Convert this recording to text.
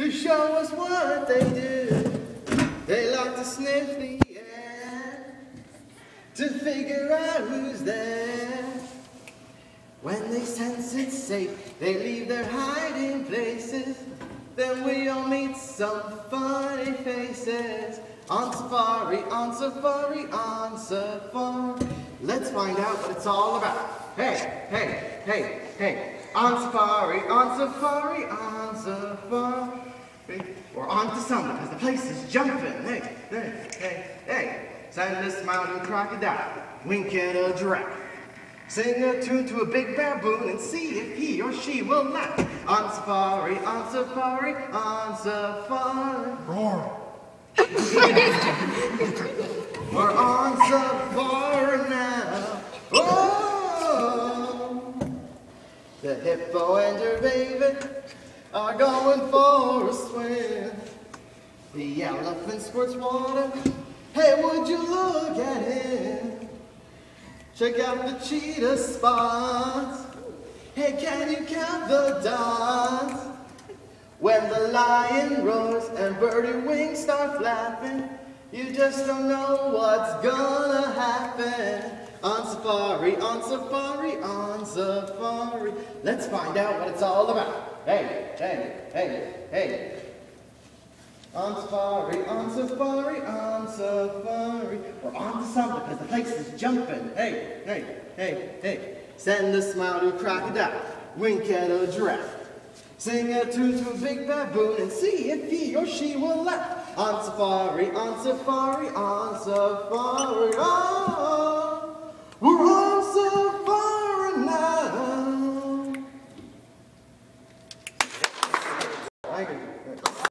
to show us what they do. They like to sniff the air to figure out who's there. When they sense it's safe, they leave their hiding places. Then we all meet some funny faces. On safari, on safari, on safari. Let's find out what it's all about. Hey, hey, hey, hey. On safari, on safari, on safari. We're on to something because the place is jumping. Hey, hey, hey, hey. Send a smile to a crocodile. Wink at a giraffe. Sing a tune to a big baboon and see if he or she will laugh. On safari, on safari, on safari. Roar. We're on safari now. Oh! The hippo and her baby are going for a swim. The elephant squirts water. Hey, would you look at him? Check out the cheetah spots. Hey, can you count the dots? When the lion roars and birdie wings start flapping, you just don't know what's gonna happen. On safari, on safari, on safari. Let's find out what it's all about. Hey, hey, hey, hey. On safari, on safari, on safari. We're on to something because the place is jumping. Hey, hey, hey, hey. Send a smile to a crocodile. Wink at a giraffe. Sing a tune to a big baboon and see if he or she will laugh. On safari, on safari, on safari. Oh, we're on safari now. Thank you.